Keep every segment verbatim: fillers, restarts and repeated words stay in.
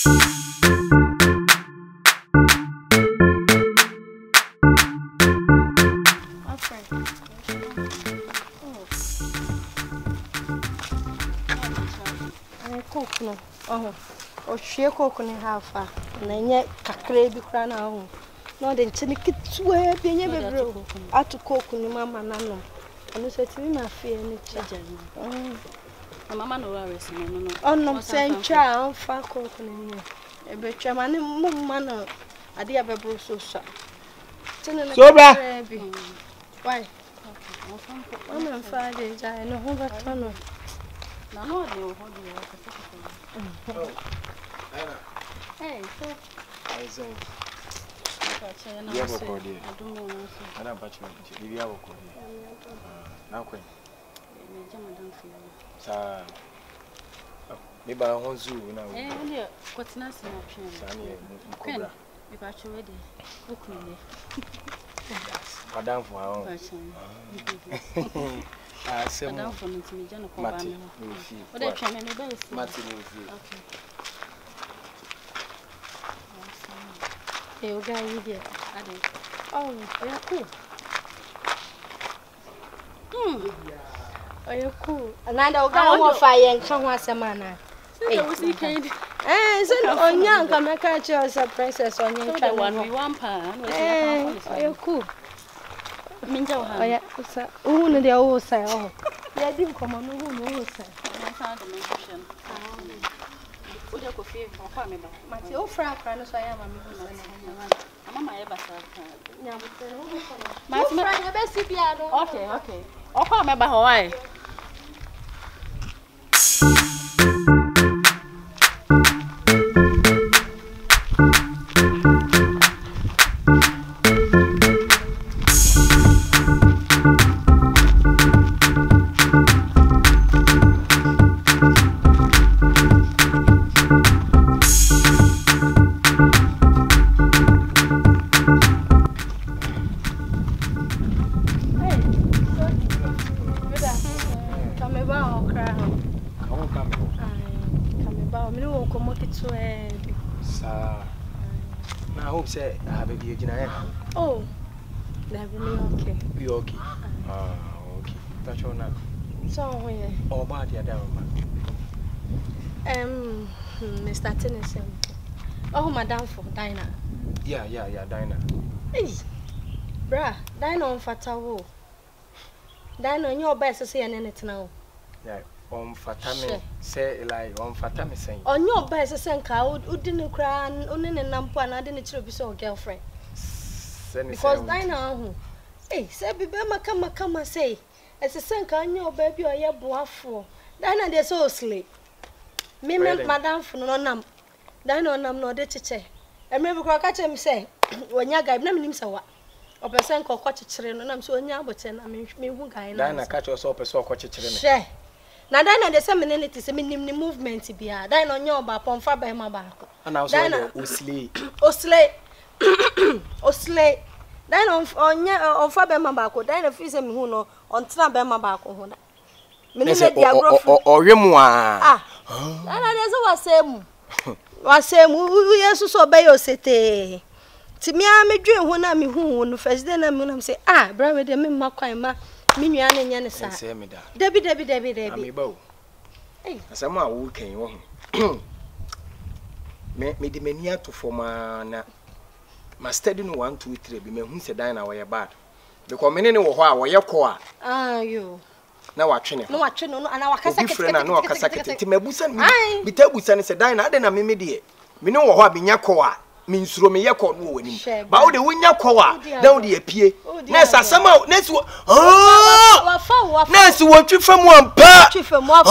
Oh, oh, she cook in half, and yet cacre cry now. No, then Tinny swear being ever out to cook in mamma nano. And you said to me, my fear and children. Mamma no worries, no, oh, no, same child, far cooking a bit chairman, manner. I dear Babble so sharp. So bad. Why? I'm on Friday, I know who that tunnel. No, no, no, hey, so I say, I don't know. I don't patch me. You have a call. Now, Queen. Sir, maybe I want to now. Eh, what's nothing option? If I show ready, book me. Madame for our own. Ah, some down for me to me, John. Martin, you see. What I can anybody say? Martin, you see. Okay. Hey, you guys here. Oh, are you cool? Hmm. Are you cool? And I don't go fire and come once a man. Eh, is it on young? Come and catch you as a princess on your one. We one pound. Eh, are you cool? Minja, oh, yeah, who know the old side? Oh, yeah, didn't come on, who knows, sir. I found a musician. Would you go feel for family? My old friend, I am a mamma ever said. My friend, the best piano. Okay, okay. Oh, come about Hawaii. Oh, never me okay. Be okay. Ah, okay. That's all now. So where? Oh, bad ya down. Um, Mister Tennyson. Oh, Madame for Dinah. Yeah, yeah, yeah, Dinah. Hey, brah, Dinah on Fatawo. Dinah, your best to say anything now. Yeah. On Fatame say like on Fatame saying. On your best to send cow, who didn't cry, only a number, and I didn't be so girlfriend. Because Dinah, hey, say, Bema come, come and say, as a sink on your baby or your boy for Dinah, they're so sleep. Me, Madame for no num. Dinah, I'm not the teacher. I remember catch him say, when you got him so. Or person called Quatch children, and I'm so young, but I mean, me who guy. Dinah catch us up a so Quatch children. Now, Dinah, the seminality is a minimum movement to be a Dinah on your back on Faber, my back. And now, Dinah, Osley, Osley. Osley. Then on on on Faber Mabako, then a fizz who know on Traber Mabako. Minister, or Remua. Ah, and there's a same. Was same, we also saw by your city. To me, I may dream when I'm who first then I'm say, ah, brother, the Mimma, Minian and Yanisa. Debbie, Debbie, Debbie, Debbie. Hey, somehow who came on. Me the mania to form a. My study no one two three be me hu se dan na we bad because me ne wo ho a wo ye ko a ah you na wa twe ne no wa twe no na wa kasa kete na no wa kasa kete ti mabusa mi bi ta busa ne se dan na ade na me me de me ne wo ho a bi nya ko a me nsuro me ye ko no wani ba wo de wo nya ko a dan wo de apie na sasama na si oh wa fa wa fa na si wo twi fam ampa twi fam wa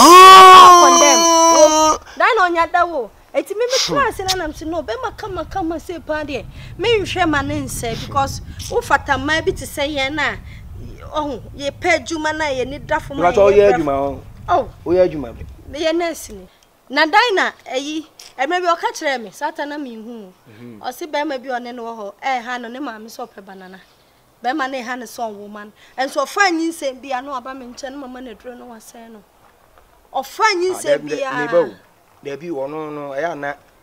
condemn dan no nya da wo eti me me class na nam se no be ma kama kama say pa de me nhwe ma ne nse because wo fata ma bi te say ye na oh ye pa djuma na ye ni dafo ma ye ye djuma oh oh wo ye djuma be me ye nurse ni na Dinah eyi e me bi o ka kire me satana me hu o se be ma bi o ne no ho eh ha no ne ma me so pe banana be ma ne ha ne so woman and so fa nyin se bia no aba me nche no mama na duro no wase no o fa nyin se bia there be one no no eh na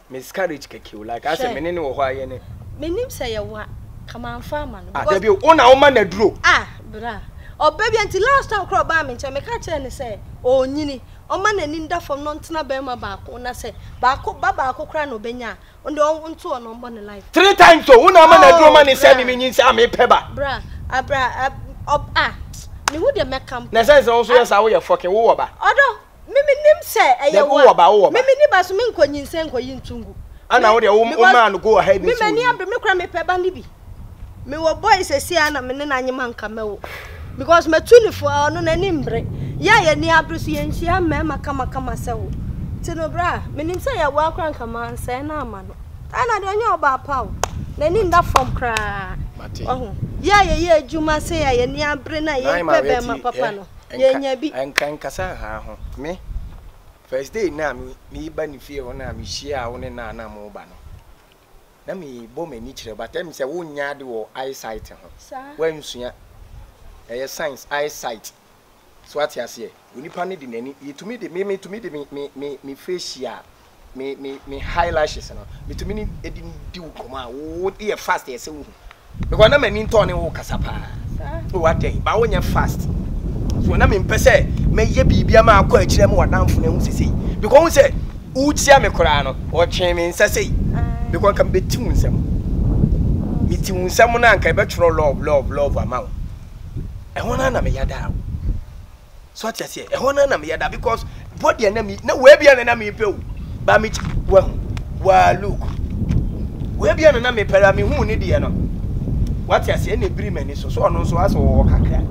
miscarriage keke like I say menene wo ho aye ne menim say ye wa kama farmer no ah there be una wo ma na duro ah bra o baby until last time crop ba me nche me ka che ne say o nyini o ma na ni nda fom no ntena ba ma ba ko na say ba ko ba ba ko kra no benya onde on nto no mbo ne life three times so una ma na duro ma ne say me nyin say me peba bra abra ob ah me hu de mekam na say so so yes a wo ye fucking wo ba odo mimi nim say eye wo mimi ni ba so me nkonyin say nkoyi ntungu ana wo de wo man go ahead me mani abre me kra me peba ni bi me wo boys esia na me ne na nyima nka me wo because me tuni fo no na ni mbre ya ye ni abre so ye nhia me maka maka masewo tino bra me nim say ya wa kra nka man say na ama no ana de onye oba pa wo na ni nda from kra oh ya ye ye adwuma say ya ye ni abre na ye pebe ma papa no ye nya bi enkan kasa ha ho me first day na me me ba ni fie ho na me hia wo ne na na mo ba no na me bo me ni kire but em say wo nya de wo eyesight ho wan sua eh science eyesight so what you say onipa ne de nani yetumi de me me tumi de me me me facial me me me eyelashes no me tumi ni edi di wo koma wo de fast ye se wo because na mani nto ne wo kasa pa so what day ba wo nya fast so na me mpese me ye bibia ma akọ akire me wadanfo na hu sesei because hu se utia me kora no o twen me nsesei because kan beti hu nsem me ti hu nsem na kan be tworo love love love ama e hona na me yada so what you say e hona na me yada because body na me na we bia na me pe o ba me wa wa look we bia na me pera me hu ni de no what you say na biri mani so so no so aso wo kakra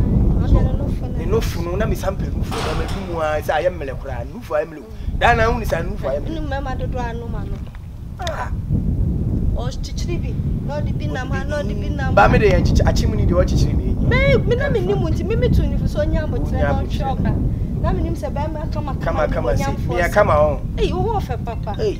ni no funu na mi sample no funu na medumu a say ayem mele kura nufu ayem mele da na hu ni sa nufu ayem ni mama dodo anu ma no ah o chichiri bi no di bi na ma no di bi na ba me de yan chichi achimu ni de o chichiri bi me me na me ni mu nti me me tu ni fu so nya motre no shoka na me nim se ba me kama kama kama si me kama on eh wo wo fe papa eh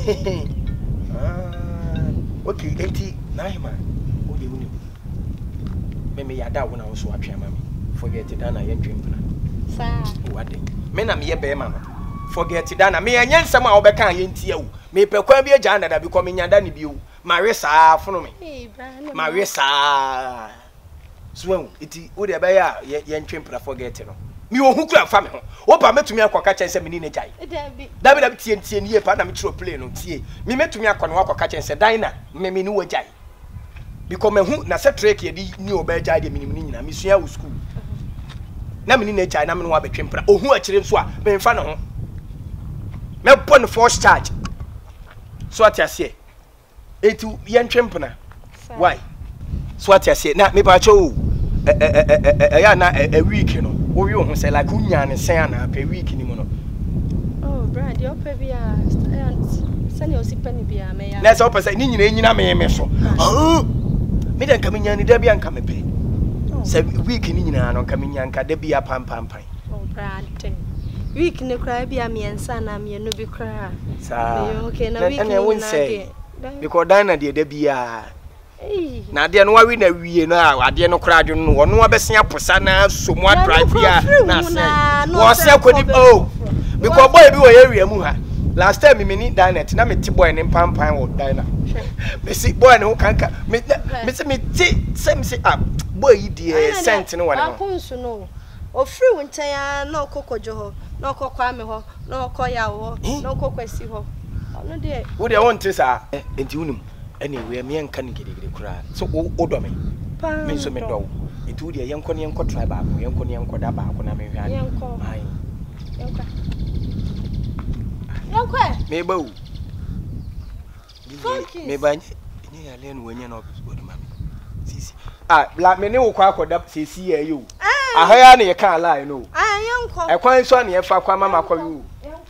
ah okay enti na hima o de wuni me me yada wo na wo so atwe ma me forget it dana yen twempna sa what dey me na me ye be ma forget it dana me yen nsem a wo be kan yen tie wo me pe kwa bi agya ndada bi ko me nyada ne bi wo ma we sa fono me eh bra ma we sa so iti wo de be ya yen twempna forget no me wo hu kura fa me ho wo ba metumi akoka chen se me ni ne jai dabi dabi dabi tie tie ni ye pa na me chiro play no tie me metumi akọ no akoka chen se dan na me me ni wo jai because me hu na se trek ye di ni oba jai de minim ni nyina me sua wo school na me ni na jai na me no abetwempra ohu akire nso a me mfa ne ho me pon force charge so atiase etu ye ntwempna why so atiase na me ba cho eh eh eh ya na a week no wo wi ho say like unya ne sen na per week ni mo no oh brad you pay bia sani osipani bia me ya na so pese ni nyina nyina me me so ah me dan kamenya ni da bia nka me pe se week ni nyina no kamenya nka da bia pam pam pam oh brad week ne kra bia me ensa na me no bi kra sa okay na week ni na de because dana de da bia na de no wa wi na wie no a ade no kra adwo no wono abesia posa na somu drive ya na se wo se akodi oh because boy bi wo ye wi mu ha last time me ni dinet na me ti boy ni pampan wo dina me si boy ni ho kanka me me si me ti se me si ah boy yi die cent ni wona ho akunsu no o free wonten ya na okokojo ho na okokwa me ho na okoya ho na okokwasi ho ono de wo de won ti sa enti wunim anyway me enka ni gede kura so o do me me so me do enti wo de yenko ne yenko try ba ko yenko ne yenko da ba ko na me hwa yenko ai yenko yenko me ba u me ba ni ya le no wanya na office board mami sisi ah la me ne wo kwa akoda sisi ya yo aha ya ne ye kan lie no ah yenko e kwan so na ye fa kwa mama kwa yo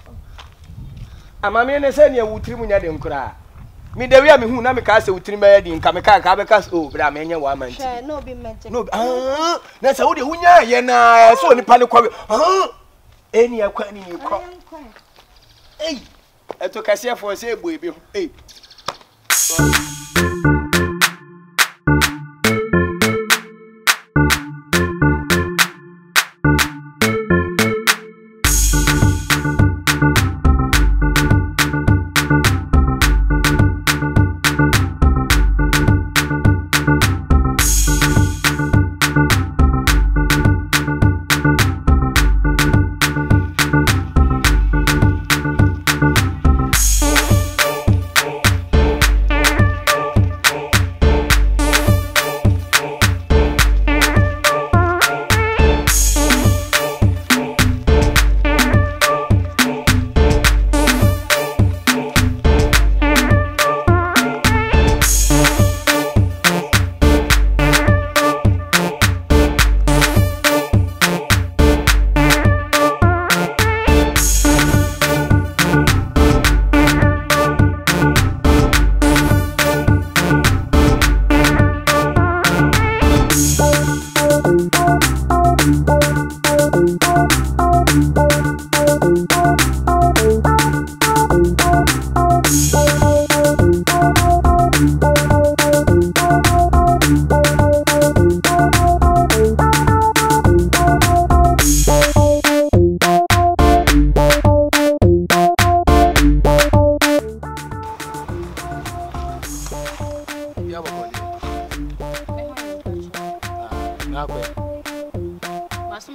amame ne se ne wutiri munya de nkura mi de wi me hu na me ka se wutiri ba di nka me ka ka be ka oh bra me nya wa manti no bi magic no ah na se wo de hunya ye na so ni pa ne kwa ah eni akwa ni ni kwa eh eto kase fo se egbo ebe eh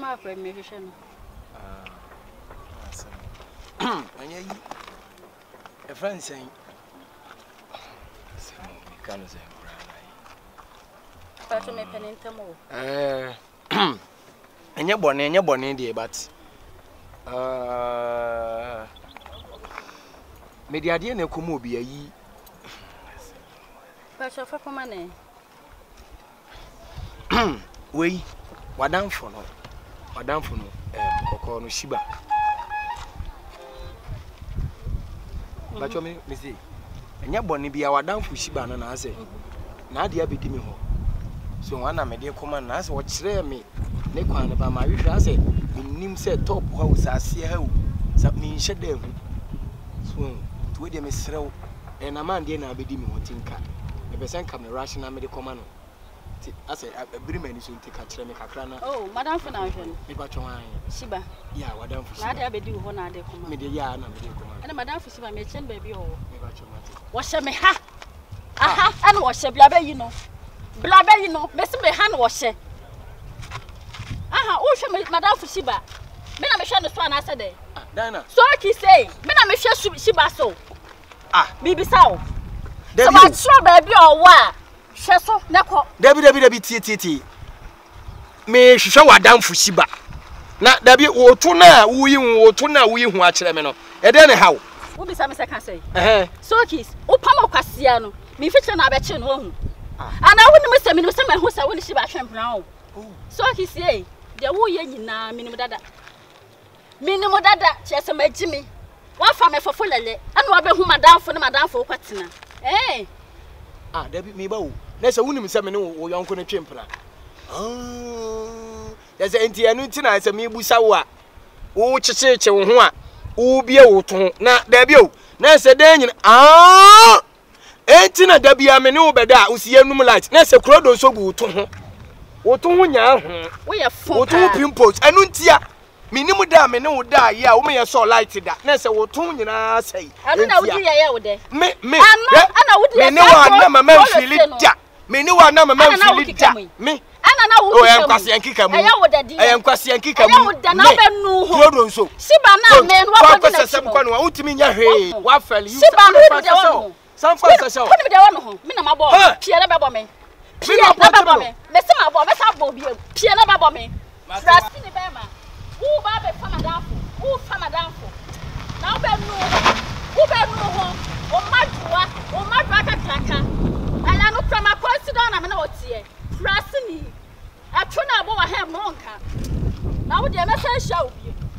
Papa for me hwehwe ah asem anya yi e friend say say me kan say brana yi me penentamo eh anya bone anya bone dey but uh media dey na komo obi ayi Pacho fa poma ne Wei, wadamfo no. Wadamfo no eh kokko no shiba. Bacho me me say. Enya bone bia wadamfo shiba no na ase. Na ade abedi me ho. So wana me de koma na ase wo kire me ne kwan ne ba ma hwehwe ase. Minnim say top ho usase ha o. Sa me nhye da hu. So to we de me serew. E na man de na abedi me ho tinka. E be sen camera na me de koma no. I say, I bring many soon take a tremor. Oh, Madame Funausion. If I try, Shiba. Yeah, Madame Fushi. I have a do one other command. Media, and Madame Fushi may send baby. Oh, wash me ha. Aha, and wash a blabber, you know. Blabber, you know, Mister Hand wash. Aha, oh, she made Madame Fushiba. Men I'm sure the swan I said, Dana. So I can say, Men I'm sure Shiba so. Ah, maybe so. So I'm sure baby or what? Sheso nako Dabi dabi dabi ti ti ti me hwehwe wadam fushiba na dabi wotu na wuyi wotu na wuyi hu a kire me no e de ne hawo wo bisa me se kan sei eh so kis wo pam kwasia no me fitre na abeche no hu ana wo ni me se me no se me hu se wo ni shiba twempran o so kis ye de wo ye nyina minim dada minim dada chese magimi wa fa me fofo lele ana wa be hu madamfo ne madamfo kwatena eh ah dabi me ba wo na se wunim se me ne wo yonko ne twempra ah ya se enti anu nti na se me busa wo a wo checheche wo ho a wo bie wo to na dabi o na se dan nyina ah enti na dabi a me ne wo beda wo si anum light na se krodo so gu wo to ho wo to ho nya ho wo ye fo wo to pimples anu nti a minimu da me ne wo da ya wo me ye so light da na se wo to nyina sei anu na wo di ye ye wo de me me ana wo di me ne wa na mama mfili da me ne wa na mama mfili da me ana na wo di o enkwase yankika mu eya wo da di eya enkwase yankika mu eya wo da na be nu ho krodo nso siba na me no wa ko na se ko no wa utimi nya hwe wa fali you siba no de wo some fast show ko ni de wo no ho me na mabo pie na be bo me pie na be bo me me se mabo me sa bo bi pie na be bo me trust ni be ma who ba be famadafo who famadafo now be no who be no ho o madua o madua kakaka ala no prama consider na me na otie trust ni atuna bo wa hem no nka now de me say show bi